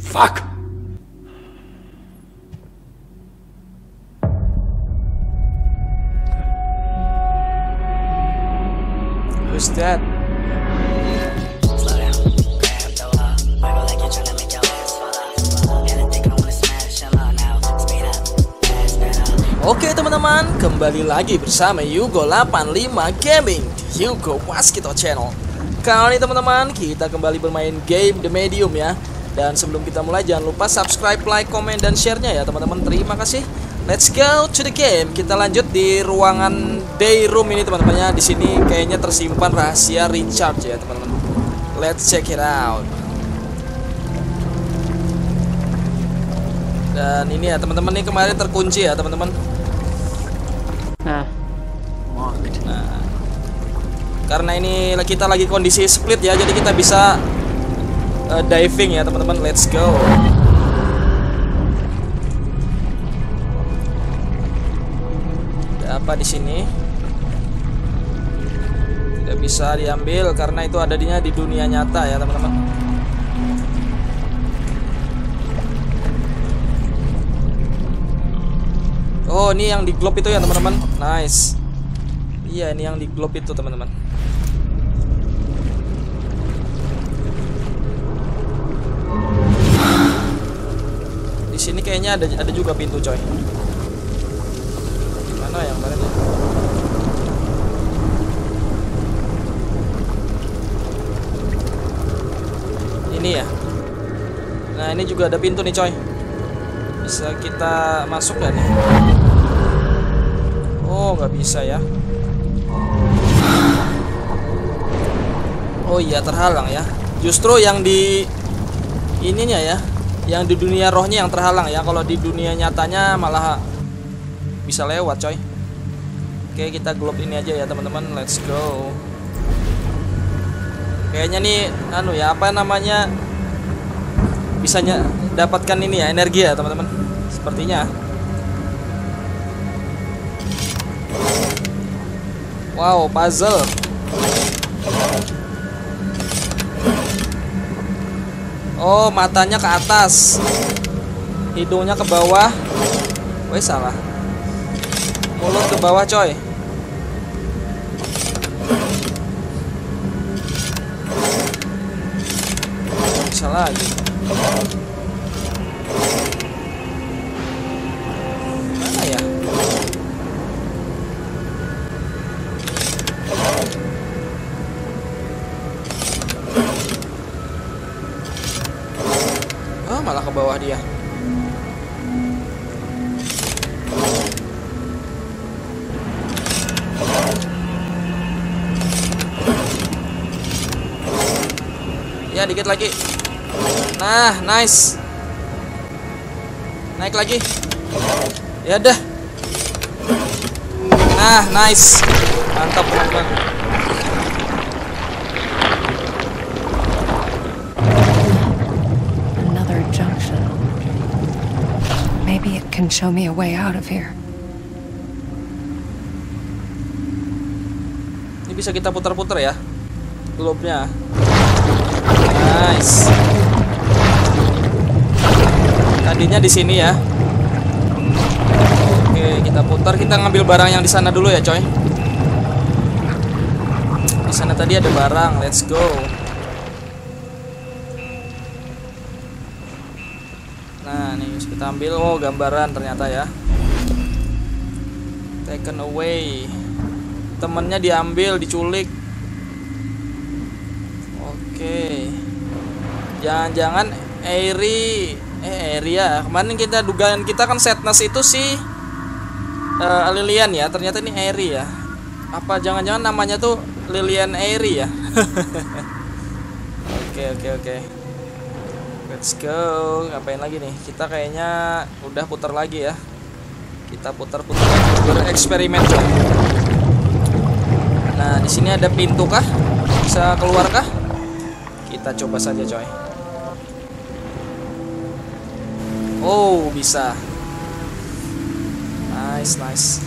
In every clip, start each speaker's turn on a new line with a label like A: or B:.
A: Fuck. Who's that? Oke teman-teman, kembali lagi bersama Yugo 85 Gaming di Yugo Waskito Channel. Kali ini teman-teman, kita kembali bermain game The Medium ya. Dan sebelum kita mulai, jangan lupa subscribe, like, komen, dan share-nya ya teman-teman. Terima kasih. Let's go to the game. Kita lanjut di ruangan day room ini teman-teman ya. Di sini kayaknya tersimpan rahasia Richard ya teman-teman. Let's check it out. Dan ini ya teman-teman, ini kemarin terkunci ya teman-teman. Nah, karena ini kita lagi kondisi split ya, jadi kita bisa diving ya teman-teman. Let's go. Ada apa di sini? Tidak bisa diambil karena itu adanya di dunia nyata ya teman-teman. Oh, ini yang di globe itu ya teman-teman. Nice. Iya, ini yang di globe itu teman-teman. Di sini kayaknya ada juga pintu coy. Gimana yang kemarin ya? Ini ya. Nah, ini juga ada pintu nih coy. Bisa kita masuk gak nih? Oh, nggak bisa ya. Oh iya, terhalang ya. Justru yang di ininya ya, yang di dunia rohnya yang terhalang ya. Kalau di dunia nyatanya malah bisa lewat coy. Oke, kita globe ini aja ya teman-teman. Let's go. Kayaknya nih anu ya, apa namanya, bisanya dapatkan ini ya, energi ya teman-teman. Sepertinya. Wow, puzzle. Oh, matanya ke atas, hidungnya ke bawah. Wih, salah. Mulut ke bawah coy. Bisa lagi. Mana ya? Oh, malah ke bawah dia. Ya, dikit lagi. Nah, nice. Naik lagi. Ya dah. Nah, nice. Mantap teman-teman.
B: Another junction. Maybe it can show me a way out of here.
A: Ini bisa kita putar-putar ya globe-nya. Nice. Tadinya di sini ya. Oke, kita putar, kita ngambil barang yang di sana dulu ya, coy. Di sana tadi ada barang. Let's go. Nah, nih kita ambil. Oh, gambaran ternyata ya. Taken away. Temennya diambil, diculik. Oke. Jangan-jangan area. Kemarin kita dugaan kita kan Sadness itu sih Lilian ya. Ternyata ini Airy ya. Apa jangan-jangan namanya tuh Lilian Airy ya? Oke. Let's go. Ngapain lagi nih? Kita kayaknya udah putar lagi ya. Kita putar-putar bereksperimen coy. Nah, di sini ada pintu kah? Bisa keluar kah? Kita coba saja coy. Oh, bisa. Nice.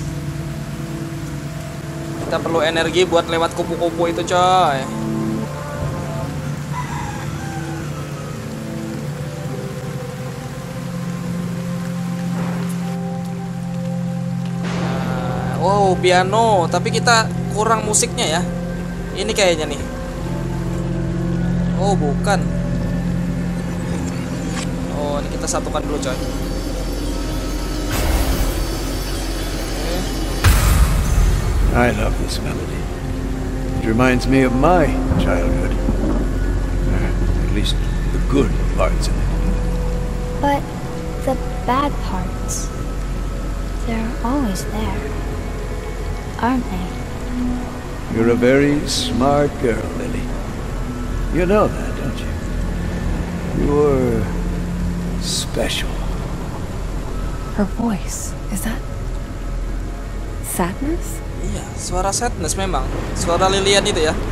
A: Kita perlu energi buat lewat kupu-kupu itu coy. Oh, piano, tapi kita kurang musiknya ya. Ini kayaknya nih. Oh, bukan. Oh, ini kita satukan dulu, coy.
C: I love this melody. It reminds me of my childhood. At least the good parts of it.
D: But the bad parts, they're always there, aren't they?
C: You're a very smart girl, Lily. You know that, don't you? You're special.
B: Her voice, is that sadness?
A: Iya, suara sadness memang. Suara Lilian itu ya.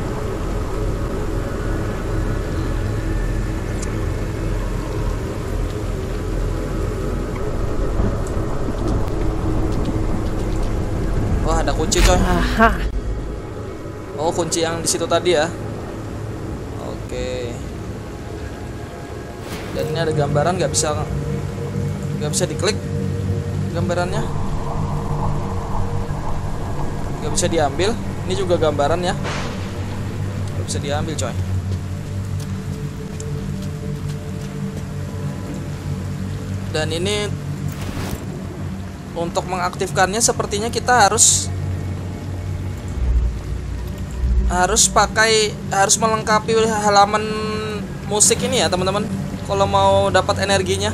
A: Wah, ada kunci, coy.
B: Aha.
A: Oh, kunci yang di situ tadi ya. Oke. Dan ini ada gambaran, nggak bisa diklik gambarannya. Nggak bisa diambil. Ini juga gambaran ya. Nggak bisa diambil, coy. Dan ini untuk mengaktifkannya sepertinya kita harus melengkapi halaman musik ini ya, teman-teman. Kalau mau dapat energinya.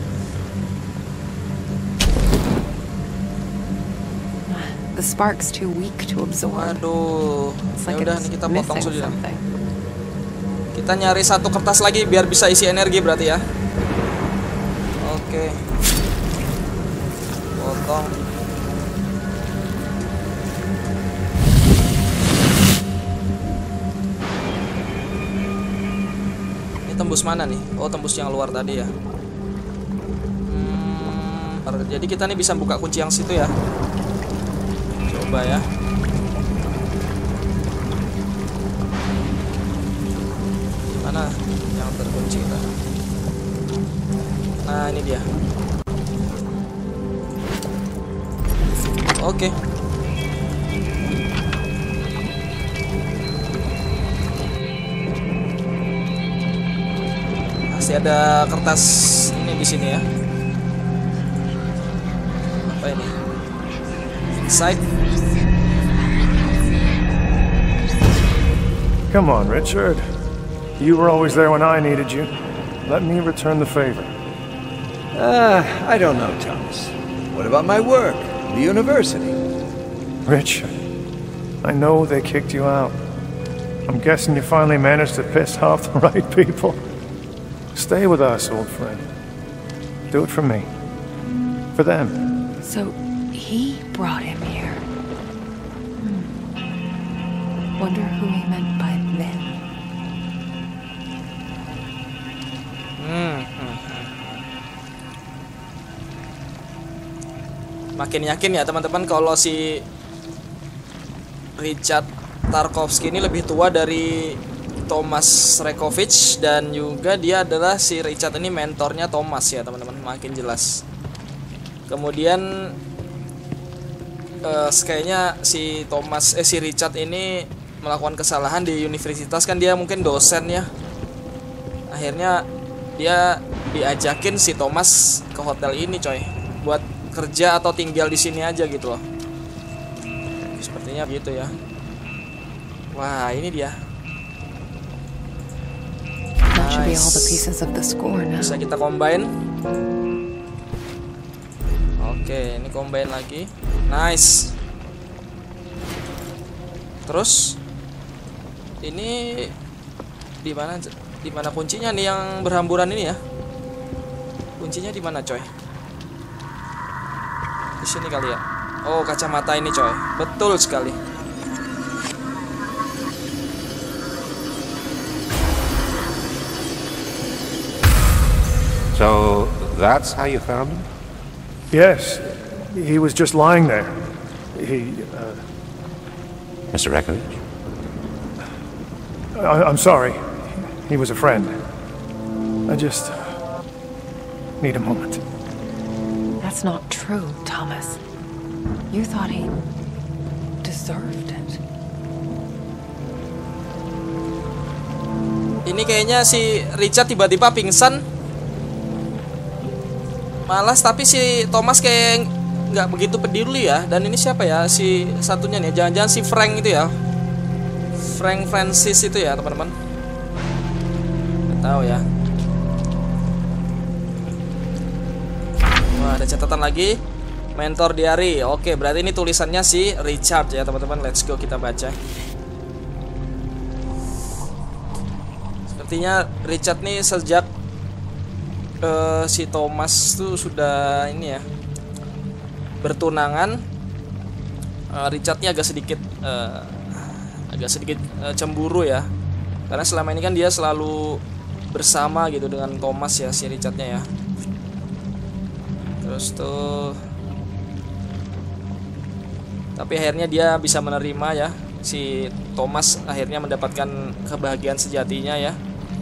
B: The spark's too weak to absorb.
A: Aduh,
B: It's
A: ya
B: like
A: udah
B: it's
A: nih kita potong
B: missing
A: saja.
B: something.
A: Kita nyari satu kertas lagi biar bisa isi energi berarti ya. Oke. Potong. Ini tembus mana nih? Oh, tembus yang luar tadi ya. Jadi kita nih bisa buka kunci yang situ ya. Coba ya. Mana yang terkunci kita? Nah, ini dia. Oke. Masih ada kertas ini di sini ya. Apa ini? Inside.
E: Come on, Richard. You were always there when I needed you. Let me return the favor.
C: I don't know, Thomas. What about my work? The university?
E: Richard, I know they kicked you out. I'm guessing you finally managed to piss off the right people. Stay with us, old friend. Do it for me. For them.
B: So he brought him here. Wonder who he meant by them.
A: Makin yakin ya teman-teman kalau si Richard Tarkovsky ini lebih tua dari Thomas Rekovich, dan juga dia adalah si Richard ini mentornya Thomas ya teman-teman, makin jelas. Kemudian kayaknya si Richard ini melakukan kesalahan di universitas, kan dia mungkin dosen ya. Akhirnya dia diajakin si Thomas ke hotel ini, coy, buat kerja atau tinggal di sini aja gitu loh. Sepertinya gitu ya. Wah, ini dia.
B: That should be all the pieces of the score now.
A: Bisa kita combine. Oke, ini combine lagi. Nice. Terus ini di mana kuncinya nih yang berhamburan ini ya? Kuncinya di mana, coy? Di sini kali ya. Oh, kacamata ini, coy. Betul sekali.
F: So that's how you found him?
E: Yes, he was just lying there.
F: Mr. Rekovich?
E: I'm sorry. He was a friend. I just need a moment.
B: That's not true, Thomas. You thought he deserved it.
A: Ini kayaknya si Richard tiba-tiba pingsan. Malas, tapi si Thomas kayak nggak begitu peduli ya. Dan ini siapa ya si satunya nih? Jangan-jangan si Frank itu ya, Frank Francis itu ya teman-teman. Nggak tahu ya. Wah, ada catatan lagi. Mentor diary. Oke, berarti ini tulisannya si Richard ya teman-teman. Let's go, kita baca. Sepertinya Richard nih sejak si Thomas tuh sudah ini ya bertunangan. Richard nya agak sedikit cemburu ya, karena selama ini kan dia selalu bersama gitu dengan Thomas ya, si Richard nya ya. Terus tuh tapi akhirnya dia bisa menerima ya, si Thomas akhirnya mendapatkan kebahagiaan sejatinya ya.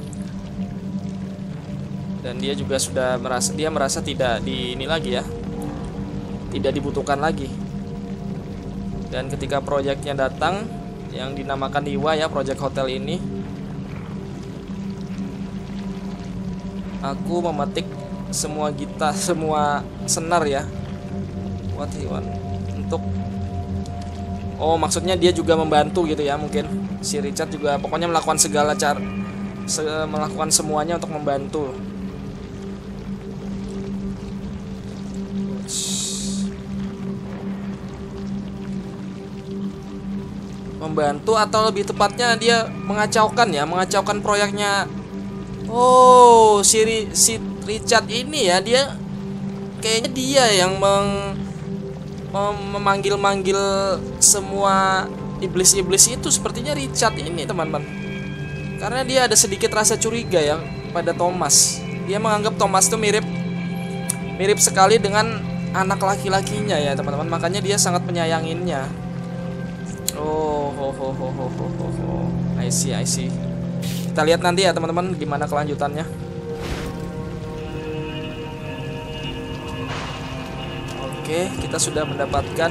A: Dan dia juga sudah merasa tidak ini lagi ya, tidak dibutuhkan lagi. Dan ketika proyeknya datang yang dinamakan Iwa ya, proyek hotel ini, aku memetik semua senar ya, what he want, untuk maksudnya dia juga membantu gitu ya, mungkin si Richard juga pokoknya melakukan segala cara, melakukan semuanya untuk membantu. Membantu atau lebih tepatnya dia mengacaukan proyeknya. Si Richard ini ya, dia kayaknya dia yang memanggil semua iblis-iblis itu. Sepertinya Richard ini teman-teman, karena dia ada sedikit rasa curiga ya pada Thomas. Dia menganggap Thomas itu mirip sekali dengan anak laki-lakinya ya teman-teman, makanya dia sangat menyayanginya. I see. Kita lihat nanti ya teman-teman gimana kelanjutannya. Oke, kita sudah mendapatkan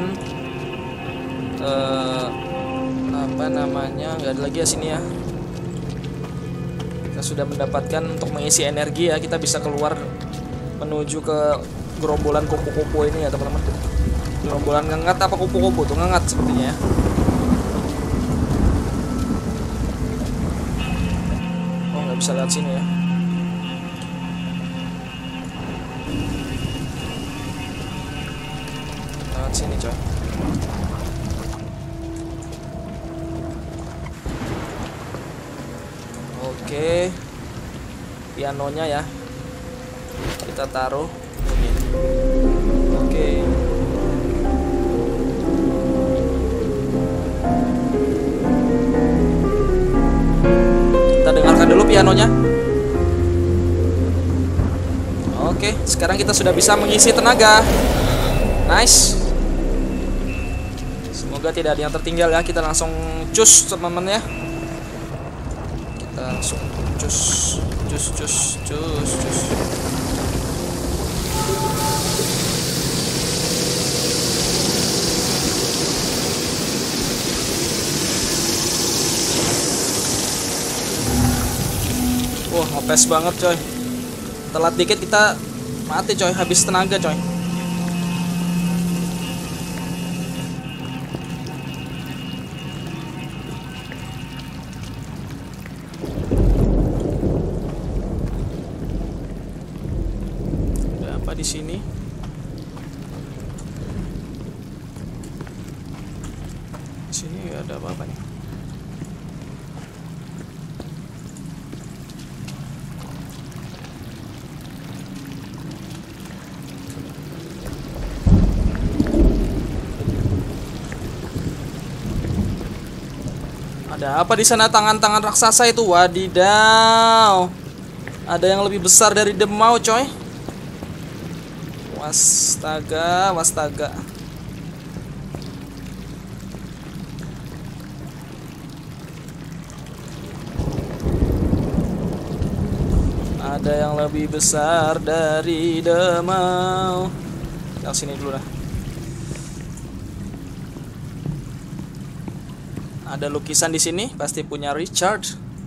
A: apa namanya? Nggak ada lagi ya sini ya. Kita sudah mendapatkan untuk mengisi energi ya. Kita bisa keluar menuju ke gerombolan kupu-kupu ini ya teman-teman. Gerombolan ngengat apa kupu-kupu tuh? Ngengat sepertinya ya. Bisa lihat sini ya. Lihat sini coy. Oke, pianonya ya kita taruh ini. Oke. Kita dengarkan dulu pianonya. Oke, sekarang kita sudah bisa mengisi tenaga. Nice. Semoga tidak ada yang tertinggal ya. Kita langsung cus teman-teman ya. Kita langsung cus. Wah, ngepes banget coy. Telat dikit kita mati coy, habis tenaga coy. Ada apa di sini? Di sini ada apa nih? Ada apa di sana? Tangan-tangan raksasa itu, wadidaw. Ada yang lebih besar dari Demau, coy. Wastaga. Ada yang lebih besar dari Demau. Yang sini dulu dah. Ada lukisan di sini, pasti punya Richard.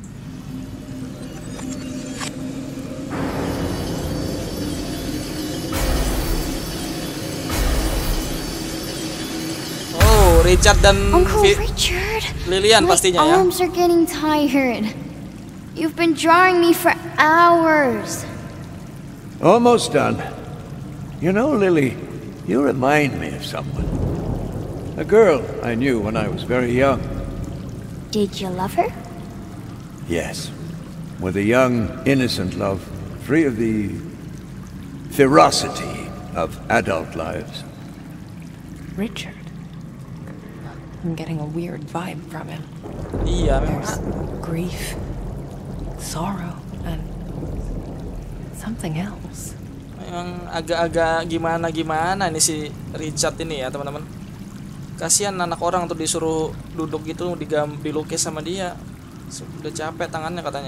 A: Oh, Richard dan
D: Uncle Richard,
A: Lillian
D: my
A: pastinya ya.
D: arms are getting tired. You've been drawing me for hours.
C: Almost done. You know, Lily, you remind me of someone. A girl I knew when I was very young.
D: Did you love her?
C: Yes. With a young, innocent love, free of the ferocity of adult lives.
B: Richard. I'm getting a weird vibe from him.
A: Iya,
B: There's
A: memang.
B: grief, sorrow, and something else.
A: Memang agak-agak gimana nih si Richard ini ya, teman-teman. Kasihan anak orang tuh disuruh duduk gitu dilukis sama dia. Sudah capek tangannya katanya.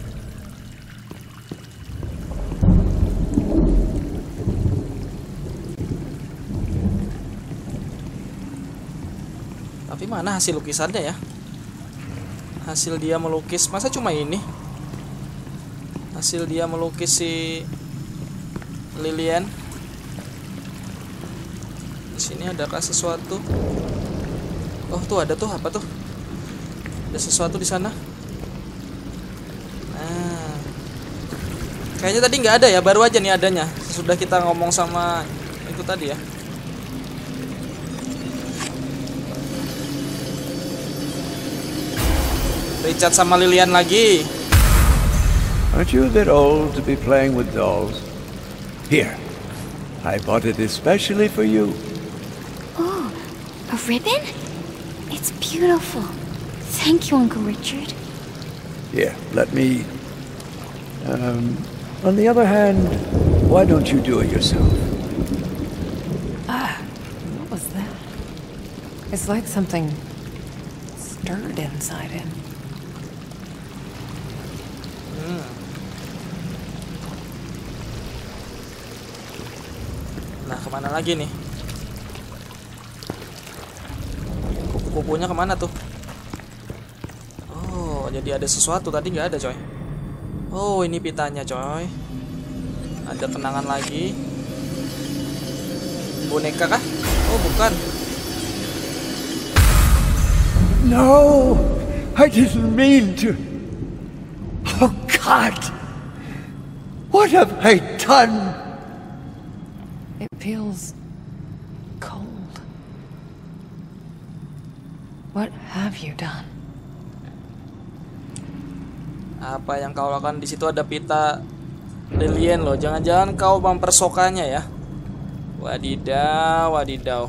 A: Tapi mana hasil lukisannya ya? Hasil dia melukis, masa cuma ini? Hasil dia melukis si Lillian. Di sini adakah sesuatu? Oh, tuh ada tuh, apa tuh? Ada sesuatu di sana. Nah, kayaknya tadi nggak ada ya, baru aja nih adanya. Sudah kita ngomong sama itu tadi ya. Richard sama Lillian lagi.
C: Aren't you a bit old to be playing with dolls? Here, I bought it especially for you.
D: Oh, a ribbon? It's beautiful. Thank you, Uncle Richard.
C: Here, let me... on the other hand, why don't you do it yourself?
B: What was that? It's like something stirred inside him.
A: Nah, kemana lagi nih? Kupu-kupunya kemana tuh? Oh, jadi ada sesuatu, tadi nggak ada, coy. Oh, ini pitanya, coy. Ada kenangan lagi. Boneka kah? Oh, bukan.
C: No! I didn't mean to... Oh, God! What have I done?
B: It feels cold. What have you done?
A: Apa yang kau lakukan? Di situ ada pita Lillian loh. Jangan-jangan kau mempersokanya ya? Wadidaw, wadidaw.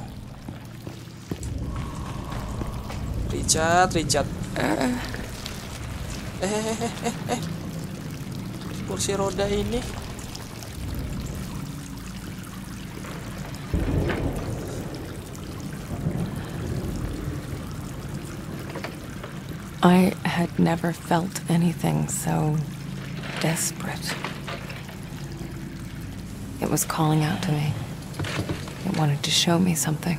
A: Richard. Kursi roda ini.
B: I had never felt anything so desperate. It was calling out to me. It wanted to show me something.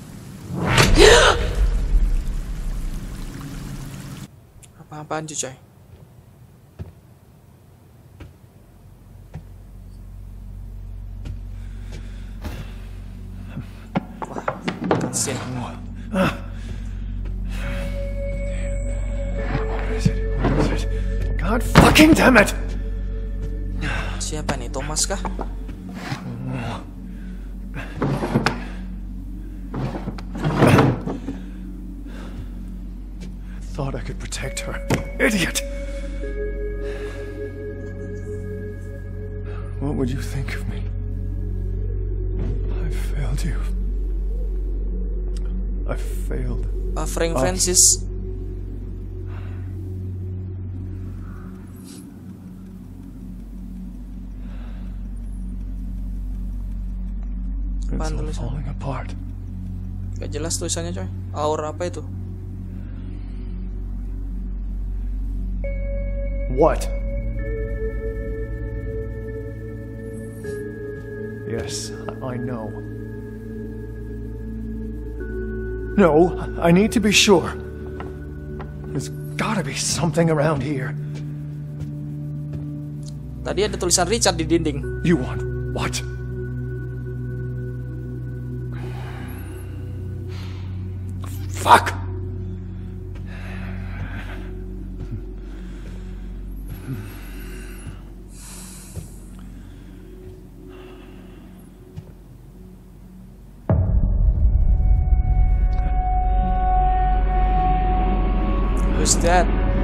A: Apa-apaan tuh, coy? Wah, kasihan.
E: God fucking damn it!
A: Siapa nih, Thomas kah?
E: Thought I could protect her. Idiot! What would you think of me? I failed you. I failed.
A: Frank Francis.
E: It's all
A: tulisan?
E: falling apart.
A: Gak jelas tulisannya, coy. Aura apa itu?
E: What? Yes, I know. No, I need to be sure. gotta be something around here.
A: Tadi ada tulisan Richard di dinding.
E: You want what? Fuck!
A: Who's that?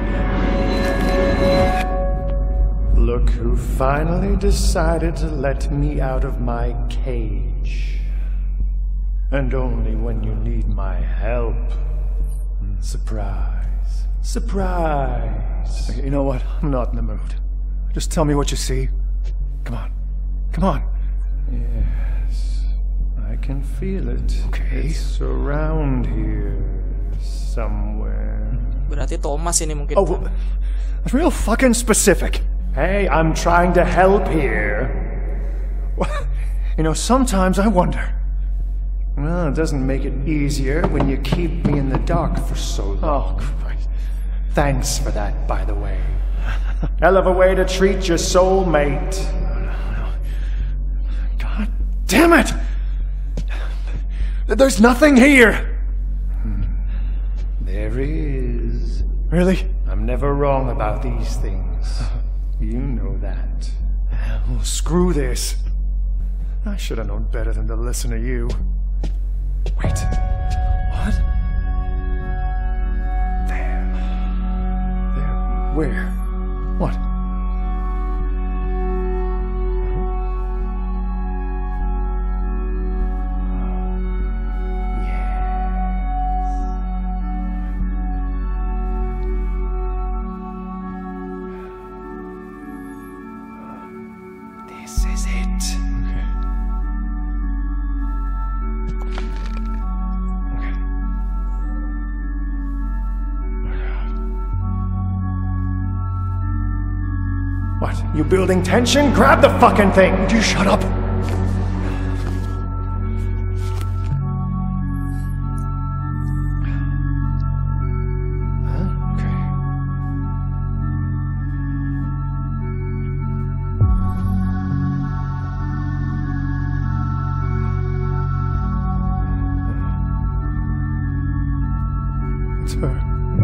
E: Look who finally decided to let me out of my cage. And only when you need my help. Surprise. Surprise. You know what? I'm not in the mood. Just tell me what you see. Come on. Come on. Yes. I can feel it. Okay. It's around here. Somewhere.
A: Berarti Thomas ini mungkin.
E: Oh, that's real fucking specific. Hey, I'm trying to help here. You know, sometimes I wonder. Well, it doesn't make it easier when you keep me in the dark for so long. Oh, Christ. Thanks for that, by the way. Hell of a way to treat your soulmate. God damn it! There's nothing here! There is. Really? I'm never wrong about these things. You know that. Well, screw this. I should have known better than to listen to you. Wait. What? There. There. Where? What? This is it. Okay. What? You building tension? Grab the fucking thing! Would you shut up? Huh? Okay. It's her.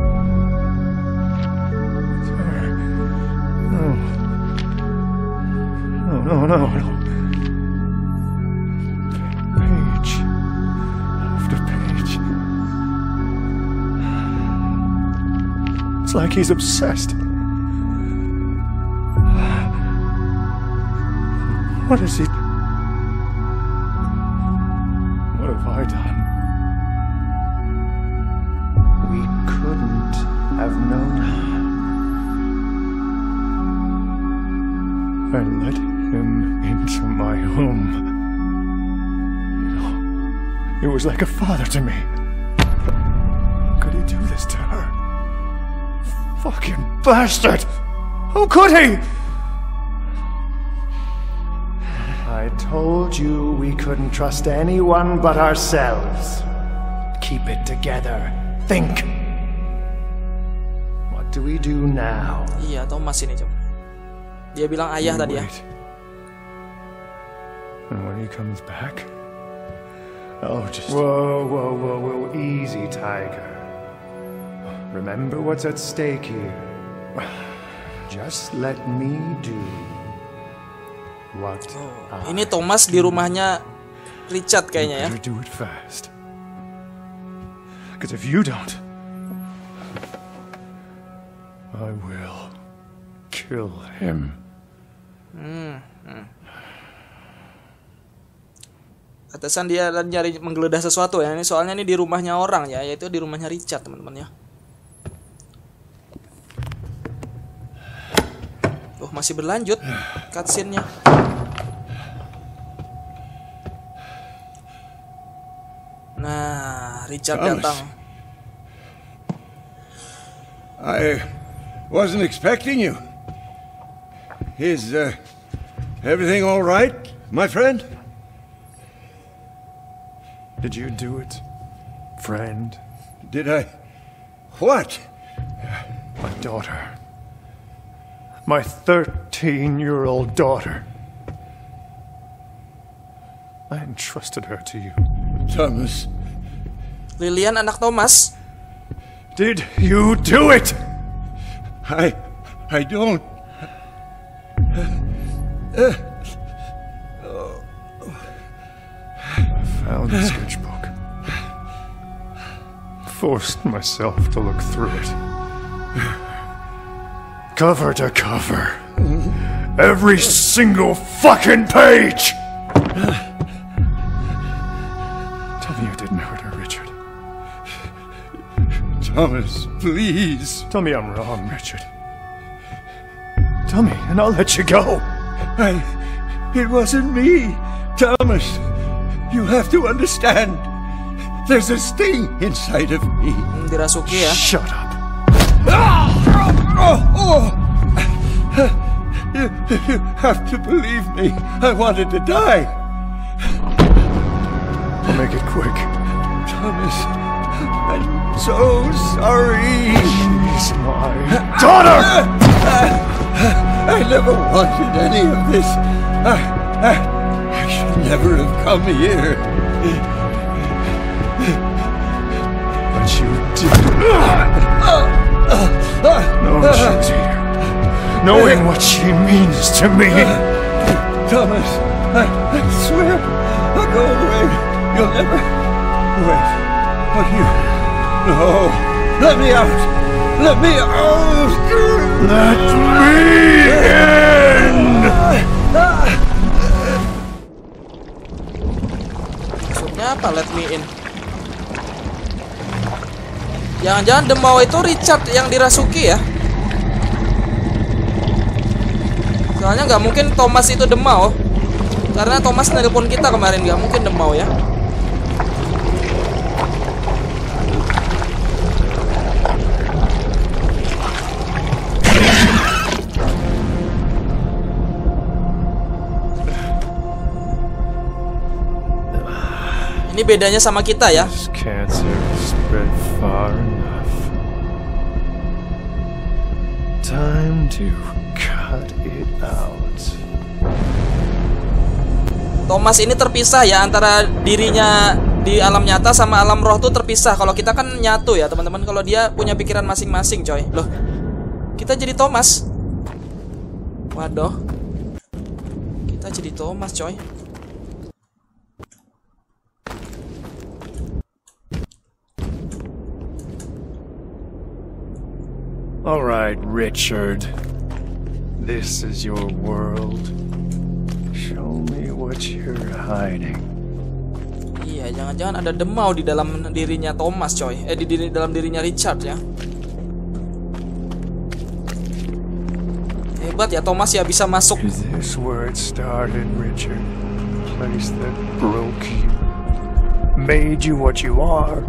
E: It's her. No. No, no, no. Page. After page. It's like he's obsessed. What is he? What have I done? We couldn't have known. I let him into my home. He was like a father to me. How could he do this to her? Fucking bastard! How could he? I told you we couldn't trust anyone but ourselves. Keep it together. Think. What do we do now?
A: Iya, Thomas ini, Jom. Dia bilang ayah tadi ya.
E: And when he comes back, I'll just... Whoa, whoa, whoa, whoa, easy, Tiger. Remember what's at stake here. Just let me do what
A: Ini Thomas di rumahnya Richard kayaknya ya.
E: better do it fast. Because if you don't, I will kill him.
A: Atasan dia nyari menggeledah sesuatu ya. Ini soalnya ini di rumahnya orang ya, yaitu di rumahnya Richard, teman-teman ya. Oh, masih berlanjut cutscene-nya. Nah, Richard datang.
C: I wasn't expecting you. Is everything all right, my friend?
E: Did you do it, friend?
C: Did I? What?
E: daughter. My 13-year-old daughter. I entrusted her to you.
C: Thomas.
A: Lillian anak Thomas.
E: Did you do it?
C: I don't.
E: I found the sketchbook. Forced myself to look through it. Cover to cover. Every single fucking page! Tell me you didn't hurt her, Richard.
C: Thomas, please.
E: Tell me I'm wrong, Richard. Tell me, and I'll let you go.
C: It wasn't me. Thomas, you have to understand. There's a sting inside of me.
A: Dirasuki ya.
E: Shut up.
C: You have to believe me. I wanted to die.
E: I'll make it quick.
C: Thomas, I'm so sorry.
E: She's my daughter!
C: I never wanted any of this. I should never have come here.
E: But you did. Knowing she's here. Knowing what she means to me.
C: Thomas, I swear, I'll go away. You'll never... Wait, what you... No, let me out. Let me out.
E: Let me in!
A: Maksudnya apa let me in? Jangan-jangan Demau itu Richard yang dirasuki ya? Soalnya nggak mungkin Thomas itu Demau. Karena Thomas nelpon kita kemarin, nggak mungkin Demau ya. Ini bedanya sama kita ya.
E: This cancer spread far enough. Time to cut it out.
A: Thomas ini terpisah ya, antara dirinya di alam nyata sama alam roh tuh terpisah. Kalau kita kan nyatu ya teman-teman. Kalau dia punya pikiran masing-masing coy. Loh, kita jadi Thomas. Waduh, kita jadi Thomas coy.
E: All right, Richard. This is your world. Show me what you're hiding.
A: Iya, jangan-jangan ada Demau di dalam dirinya Thomas coy. Di dalam dirinya Richard ya. Hebat ya Thomas ya, bisa masuk.
E: Is this where it started, Richard? A place that broke you, made you what you are.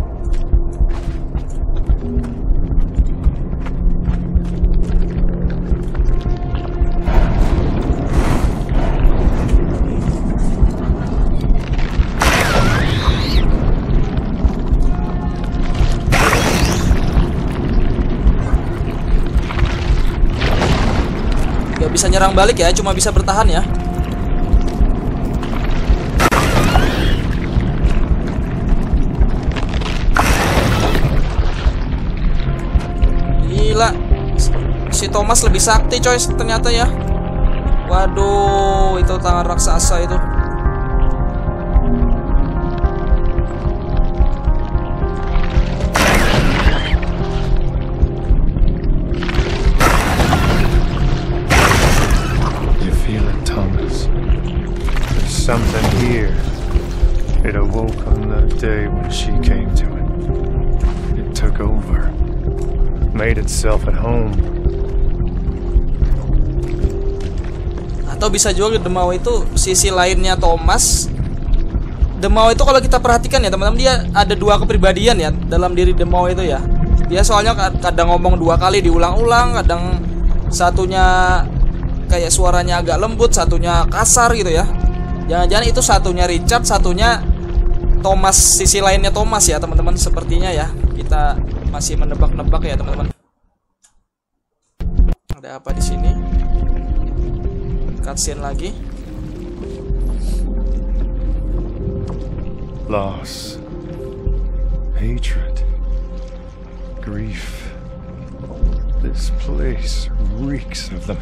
A: Bisa nyerang balik ya, cuma bisa bertahan ya. Gila, si Thomas lebih sakti coy ternyata ya. Waduh, itu tangan raksasa itu.
E: Something here. It awoke on that day when she came to it. It took over. Made itself at home.
A: Atau bisa juga Demau itu sisi lainnya Thomas. Demau itu kalau kita perhatikan ya teman-teman, dia ada dua kepribadian ya dalam diri Demau itu ya. Dia soalnya kadang ngomong dua kali diulang-ulang, kadang satunya kayak suaranya agak lembut, satunya kasar gitu ya. Jangan-jangan itu satunya Richard, satunya Thomas, sisi lainnya Thomas ya teman-teman. Sepertinya ya, kita masih menebak-nebak ya teman-teman. Ada apa di sini? Cutscene lagi.
E: Loss, hatred, grief. This place reeks of them.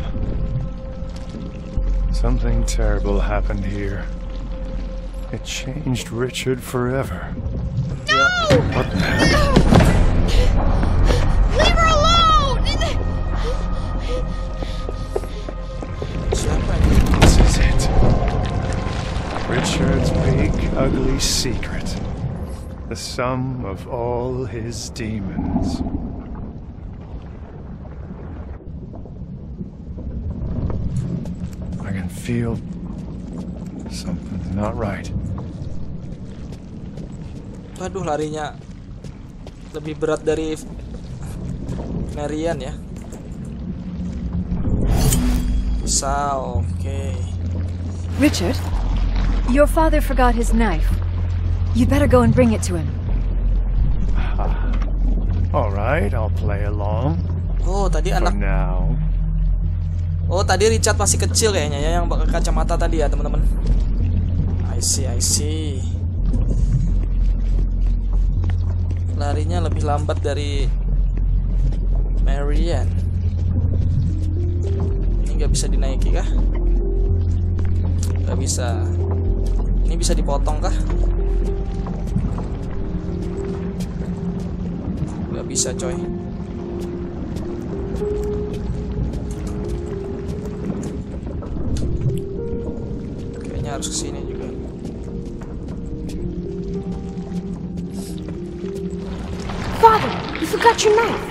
E: Something terrible happened here. It changed Richard forever.
D: No!
E: What the hell?
D: Leave her alone!
A: Siapa ini?
E: This is it. Richard's big, ugly secret. The sum of all his demons. I can feel something's not right.
A: Waduh, larinya lebih berat dari Marian ya. Pisau, oke.
G: Richard, your father forgot his knife. You'd better go and bring it to him.
E: All right, I'll play along.
A: Oh, tadi
E: For
A: anak.
E: now.
A: Oh, tadi Richard masih kecil kayaknya ya, yang pakai kacamata tadi ya, teman-teman. I see. Larinya lebih lambat dari Marian. Ini nggak bisa dinaiki kah? Nggak bisa. Ini bisa dipotong kah? Nggak bisa, coy. Kayaknya harus kesini juga.
D: Father, you forgot your knife.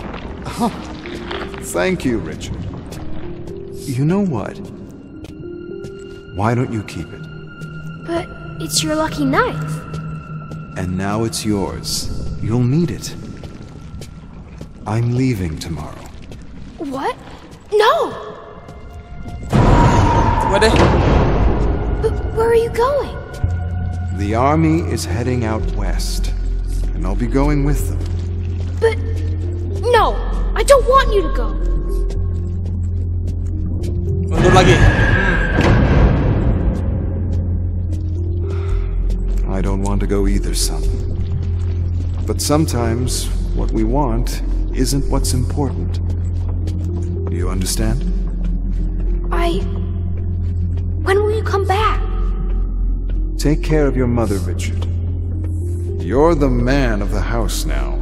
H: Thank you, Richard. You know what? Why don't you keep it?
D: But it's your lucky knife.
H: And now it's yours. You'll need it. I'm leaving tomorrow.
D: What? No!
A: Waduh.
D: But where are you going?
H: The army is heading out west, and I'll be going with them.
D: But no, I don't want you to go.
A: Mundur lagi.
H: I don't want to go either, son. But sometimes what we want isn't what's important. Do you understand?
D: When will you come back?
H: Take care of your mother, Richard. You're the man of the house now.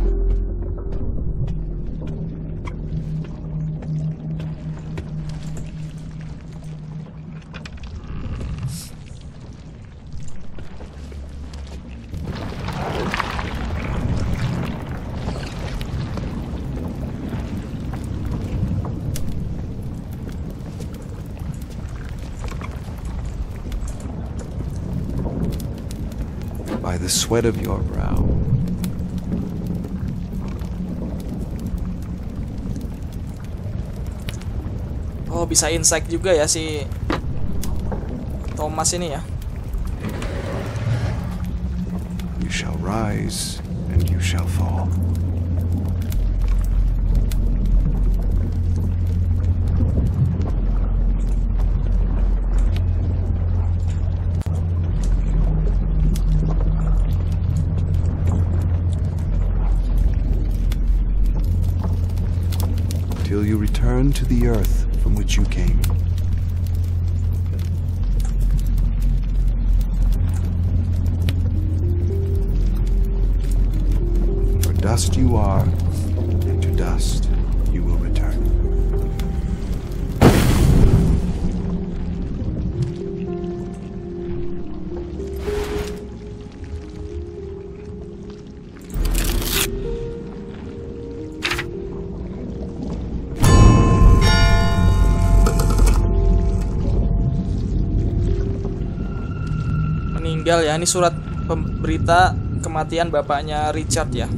H: By the sweat of your brow.
A: Oh, bisa insight juga ya si Thomas ini ya.
H: You shall rise and you shall fall. Till you return to the earth from which you came. For dust you are, and to dust you will return.
A: Meninggal ya, ini surat pemberita kematian bapaknya Richard ya.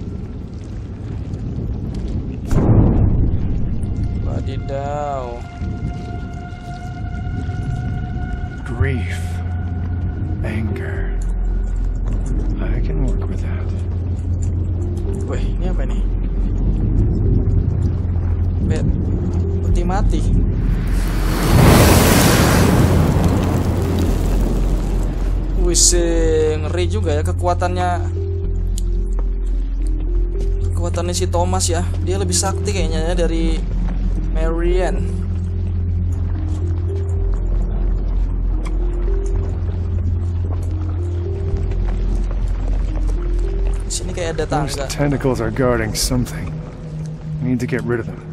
A: Wadidaw.
E: Grief, anger. I can work with that.
A: Wih, ini apa nih? mati. Wih, ngeri juga ya kekuatannya si Thomas ya. Dia lebih sakti kayaknya ya dari Marianne. Sini kayak ada tangga.
E: Those tentacles are guarding something. We need to get rid of them.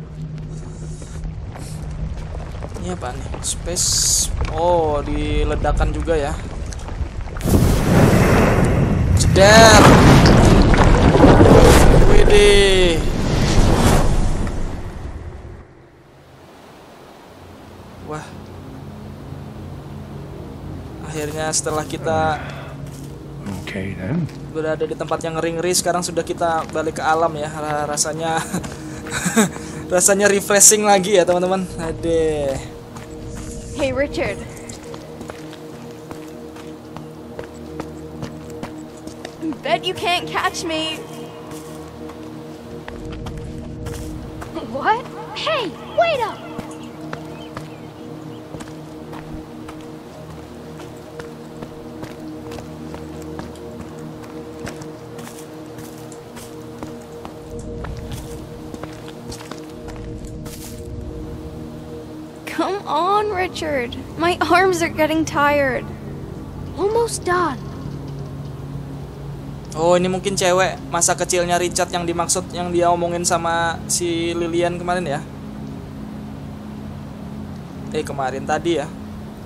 A: Ini apa nih? Space. Oh, diledakan juga ya. Ceder. Widih. Wah. Akhirnya setelah kita berada di tempat yang ngeri-ngeri, sekarang sudah kita balik ke alam ya. Rasanya rasanya refreshing lagi ya teman-teman. Adeh.
G: Hey Richard. Bet you can't catch me.
D: What? Hey, wait up! Come on, Richard. My arms are getting tired. Almost done.
A: Oh, ini mungkin cewek masa kecilnya Richard yang dimaksud, yang dia omongin sama si Lillian kemarin ya. Kemarin tadi ya.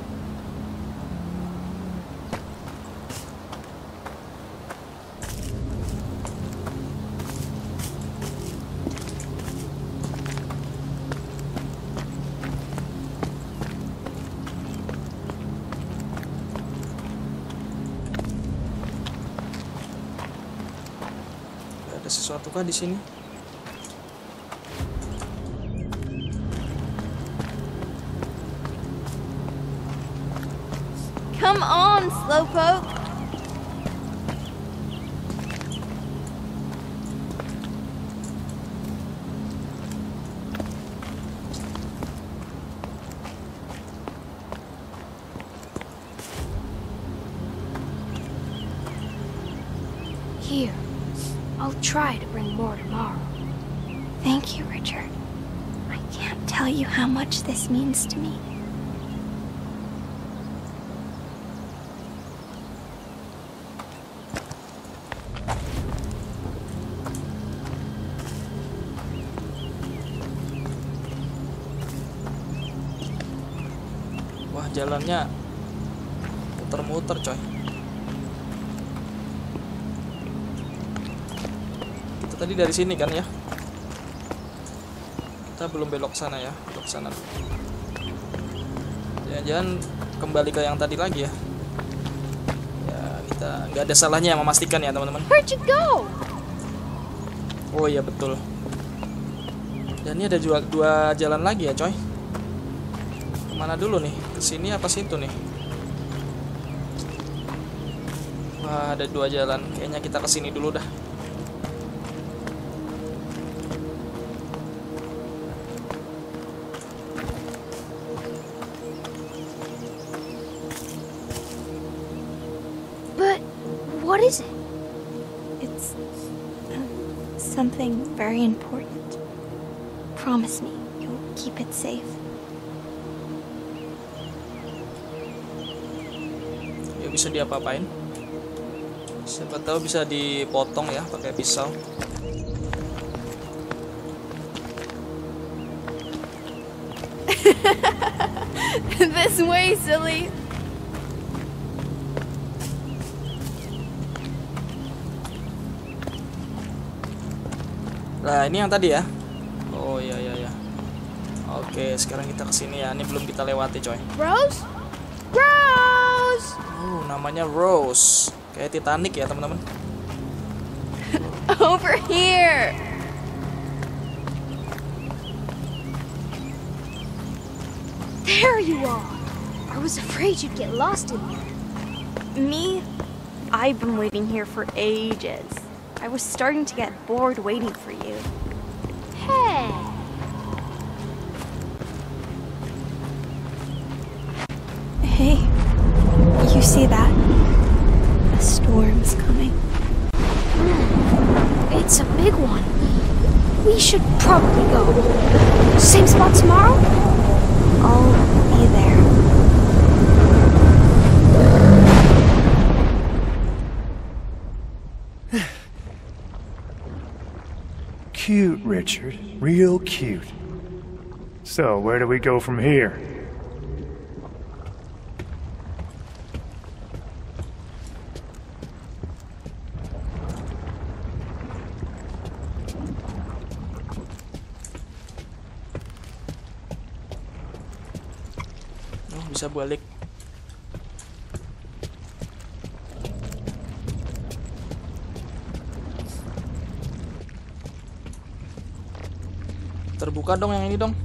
A: Sesuatu kah di sini?
D: Come on, Slowpoke. Here. I'll try to bring more tomorrow. Thank you, Richard. I can't tell you how much this means to me.
A: Wah, jalannya muter-muter, coy. Tadi dari sini kan ya. Kita belum belok sana ya, belok sana dulu. Jangan-jangan kembali ke yang tadi lagi ya. Ya, kita nggak ada salahnya yang memastikan ya teman-teman.
D: Where'd you go?
A: Oh iya betul. Dan ini ada dua jalan lagi ya coy. Kemana dulu nih? Ke sini apa situ nih? Wah, ada dua jalan. Kayaknya kita ke sini dulu dah.
D: What is it?
I: It's something very important. Promise me you'll keep it safe.
A: Ya bisa diapa-apain. Siapa tahu bisa dipotong ya pakai pisau.
G: This way, silly.
A: Nah, ini yang tadi ya. Oh iya. Oke, sekarang kita kesini ya. Ini belum kita lewati, coy.
D: Rose? Rose!
A: Oh, namanya Rose. Kayak Titanic ya, teman-teman.
G: Over here.
D: There you are. I was afraid you'd get lost in here.
I: Me? I've been waiting here for ages. I was starting to get bored waiting for you.
D: Hey! see that? A storm's coming. It's a big one. We should probably go. Same spot tomorrow? I'll be there.
E: Cute, Richard. Real cute. So, where do we go from here?
A: Oh, bisa balik. Terbuka dong yang ini dong.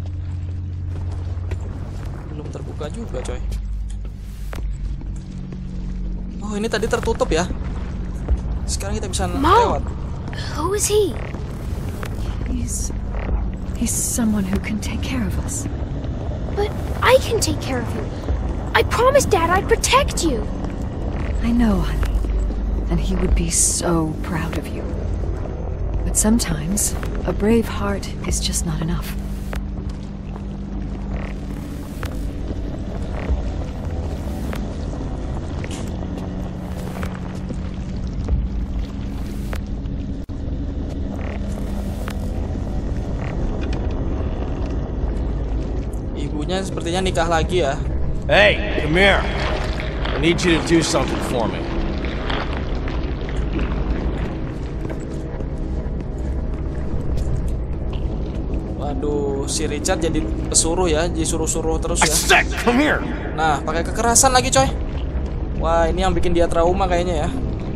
A: Belum terbuka juga, coy. Oh, ini tadi tertutup ya. Sekarang kita bisa lewat.
D: Who is he?
G: He's someone who can take care of us.
D: But I can take care of you. I promised Dad I'd protect you.
G: I know, honey. And he would be so proud of you. But sometimes, a brave heart is just not enough.
A: Ibunya sepertinya nikah lagi ya.
J: Hey, come here. I need you to do something for me.
A: Waduh, si Richard jadi pesuruh ya, disuruh-suruh terus ya.
J: Come here.
A: Nah, pakai kekerasan lagi, coy. Wah, ini yang bikin dia trauma kayaknya ya.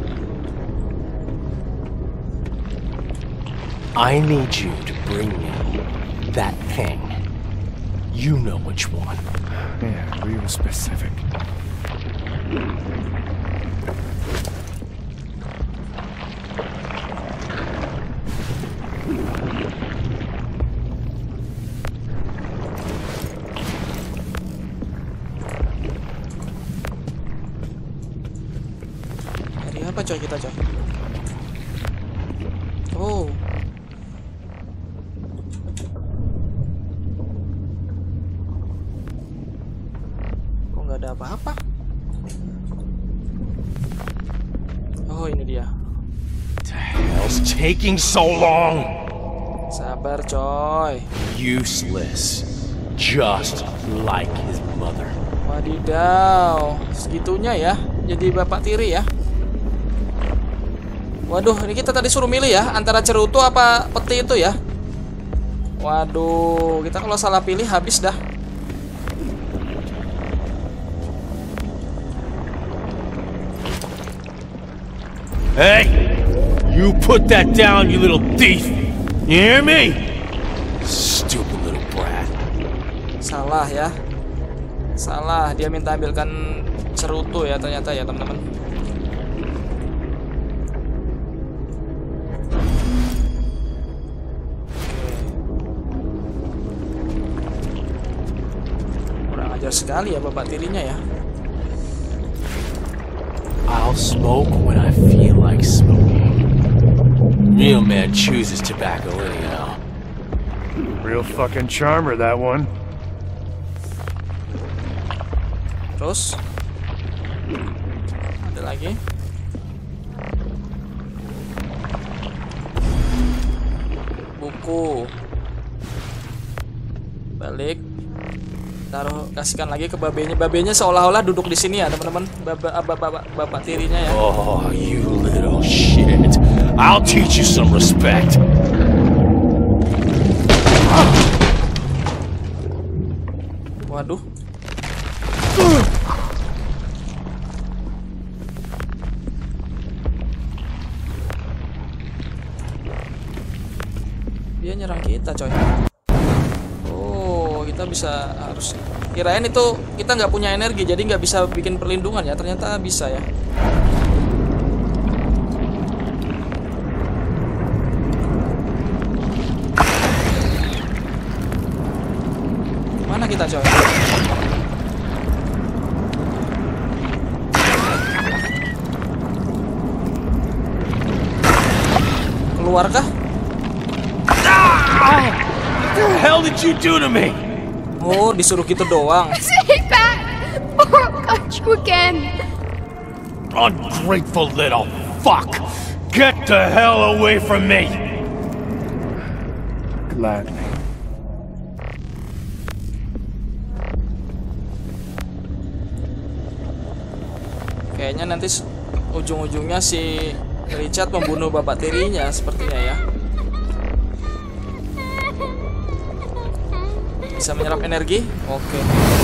J: I need you to bring me that thing. You know which one.
E: Yeah, real specific.
A: Dari apa, coy, kita, coy? Oh. Ada apa-apa? Oh, ini dia.
J: The hell's taking so long?
A: Sabar, coy.
J: Useless. Just like his mother.
A: Wadidaw, segitunya ya. Jadi bapak tiri ya. Waduh, ini kita tadi suruh milih ya antara cerutu apa peti itu ya. Waduh, kita kalau salah pilih habis dah.
J: Hey! You put that down, you little thief! You hear me? Stupid little brat.
A: Salah ya. Salah, dia minta ambilkan cerutu ya ternyata ya, teman-teman. Kurang ajar sekali ya bapak tirinya ya.
J: I'll smoke when I feel like smoking. Real man chooses tobacco anyhow.
E: Real fucking charmer, that one.
A: Terus ada lagi. Buku. Balik. Taruh, kasihkan lagi ke babenya. Babenya seolah-olah duduk di sini ya, teman-teman. Bapak tirinya ya.
J: Oh, you little shit. I'll teach you some respect.
A: Waduh. Dia nyerang kita, coy. Oh, kita bisa harus. Kirain itu kita nggak punya energi, jadi nggak bisa bikin perlindungan ya. Ternyata bisa ya. Mana kita, coy? keluar kah?
J: What the hell did you do to me?
A: Oh, disuruh gitu doang.
D: Stay back, or I'll cut you again.
J: Ungrateful little fuck! Get the hell away from me!
E: Gladly.
A: Kayaknya nanti ujung-ujungnya si Richard membunuh bapak tirinya sepertinya ya. Bisa menyerap energi? Oke.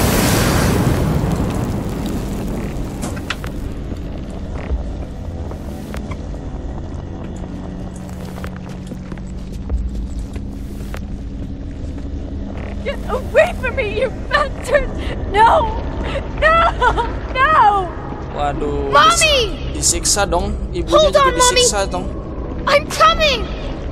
I: Get away from me, you bastard! No! No! No!
A: Waduh.
D: Mommy!
A: Disiksa dong. Ibunya
D: Hold
A: juga
D: on, Mommy.
A: disiksa dong.
D: I'm coming!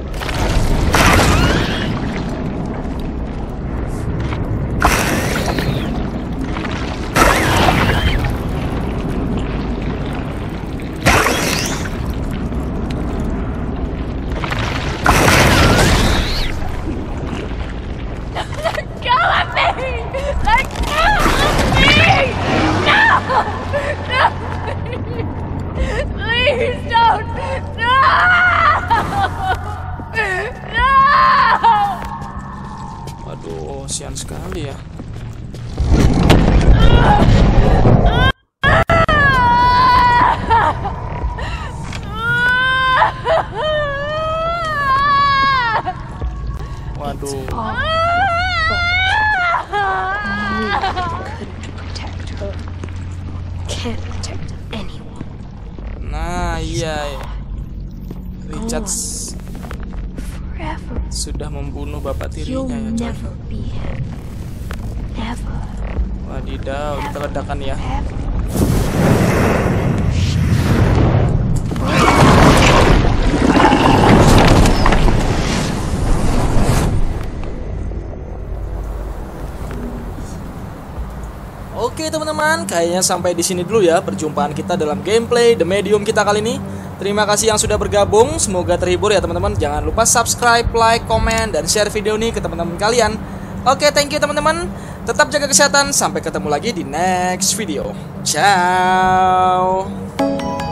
I: Please don't! No! No!
A: Waduh, sian sekali ya. Waduh.
D: Couldn't protect her. Can't protect anyone.
A: Nah, iya. Richard
D: Forever.
A: sudah membunuh bapak
D: You'll
A: tirinya ya, coy.
D: never be him. Never.
A: Wadidaw, kita ledakan ya. Oke teman-teman, kayaknya sampai di sini dulu ya perjumpaan kita dalam gameplay The Medium kita kali ini. Terima kasih yang sudah bergabung, semoga terhibur ya teman-teman. Jangan lupa subscribe, like, komen, dan share video ini ke teman-teman kalian. Oke, thank you teman-teman. Tetap jaga kesehatan, sampai ketemu lagi di next video. Ciao.